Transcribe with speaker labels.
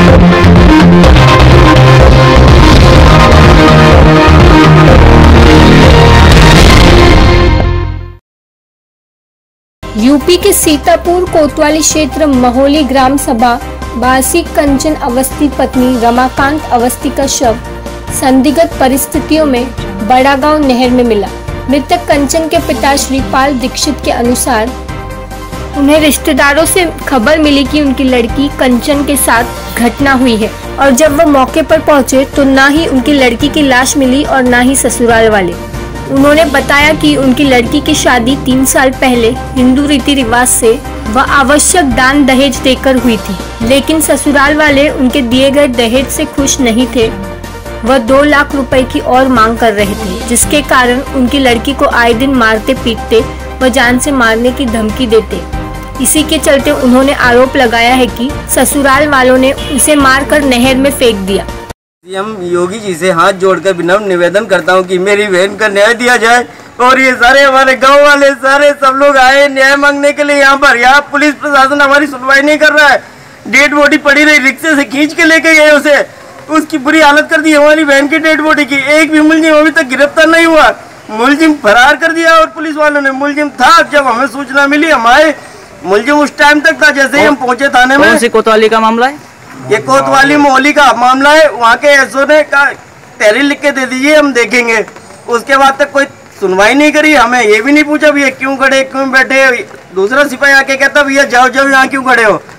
Speaker 1: UP के सीतापुर कोतवाली क्षेत्र महोली ग्राम सभा बासी कंचन अवस्थी पत्नी रमाकांत अवस्थी का शव संदिग्ध परिस्थितियों में बड़ा गांव नहर में मिला। मृतक कंचन के पिता श्रीपाल दीक्षित के अनुसार उन्हें रिश्तेदारों से खबर मिली कि उनकी लड़की कंचन के साथ घटना हुई है और जब वह मौके पर पहुंचे तो ना ही उनकी लड़की की लाश मिली और ना ही ससुराल वाले। उन्होंने बताया कि उनकी लड़की की शादी 3 साल पहले हिंदू रीति रिवाज से व आवश्यक दान दहेज देकर हुई थी, लेकिन ससुराल वाले उनके दिए गए दहेज से खुश नहीं थे। वह 2 लाख रुपए की और मांग कर रहे थे, जिसके कारण उनकी लड़की को आए दिन मारते पीटते व जान से मारने की धमकी देते। इसी के चलते उन्होंने आरोप लगाया है कि ससुराल वालों ने उसे मारकर नहर में फेंक दिया।
Speaker 2: हम योगी जी से हाथ जोड़कर विनम्र निवेदन करता हूं कि मेरी बहन का न्याय दिया जाए और ये सारे हमारे गांव वाले सारे सब लोग आए न्याय मांगने के लिए यहाँ पुलिस प्रशासन हमारी सुनवाई नहीं कर रहा है। डेड बॉडी पड़ी रही, रिक्शे से खींच के लेके गए उसे, उसकी बुरी हालत कर दी हमारी बहन की डेड बॉडी की। एक भी मुलजिम अभी तक गिरफ्तार नहीं हुआ, मुलजिम फरार कर दिया और पुलिस वालों ने, मुलजिम था जब हमें सूचना मिली, हमारे मुलजिम उस टाइम तक था जैसे ही हम पहुंचे थाने में।
Speaker 3: कौन सी कोतवाली का मामला है?
Speaker 2: ये कोतवाली मोहली का मामला है। वहाँ के एसओ ने कहा तहरीर लिख के दे दीजिए, हम देखेंगे। उसके बाद तक कोई सुनवाई नहीं करी। हमें ये भी नहीं पूछा भैया क्यों खड़े क्यों बैठे। दूसरा सिपाही आके कहता भैया जाओ जाओ यहाँ क्यों खड़े हो।